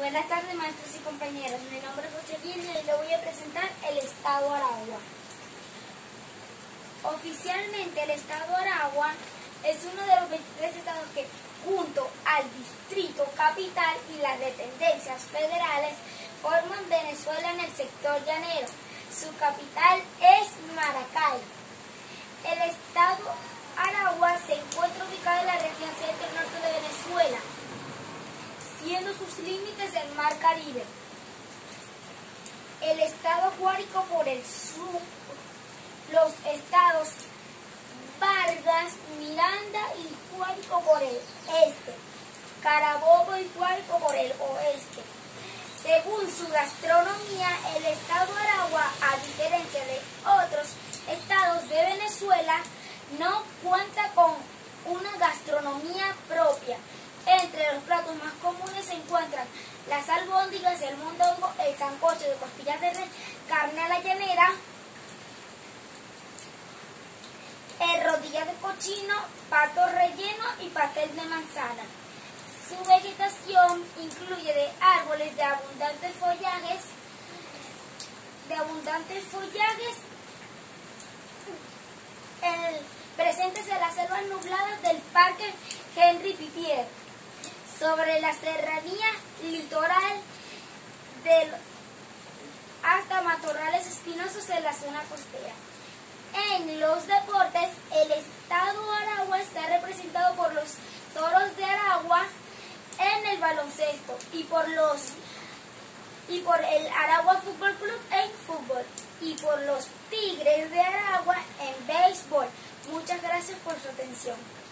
Buenas tardes, maestros y compañeros. Mi nombre es José Gil y le voy a presentar el Estado Aragua. Oficialmente, el Estado Aragua es uno de los 23 estados que, junto al Distrito Capital y las dependencias federales, forman Venezuela en el sector llanero. Su capital es Maracay. El Estado Aragua se encuentra ubicado en la región centro-norte de Venezuela, siendo sus límites el Mar Caribe. El Estado Guárico por el sur, los estados Vargas, Miranda y Guárico por el este, Carabobo y Guárico por el oeste. Según su gastronomía, el Estado Aragua, a diferencia de otros estados de Venezuela, no cuenta con una gastronomía propia. Entre los platos más comunes se encuentran las albóndigas, el mondongo, el sancocho de costillas de res, carne a la llanera, el rodilla de cochino, pato relleno y pastel de manzana. Su vegetación incluye de árboles de abundantes follajes, presentes en las selvas nubladas del Parque Henry Pittier, sobre la serranía litoral hasta matorrales espinosos en la zona costera. En los deportes, el Estado Aragua está representado por los Toros de Aragua en el baloncesto y por el Aragua Fútbol Club en fútbol y por los Tigres de Aragua en béisbol. Muchas gracias por su atención.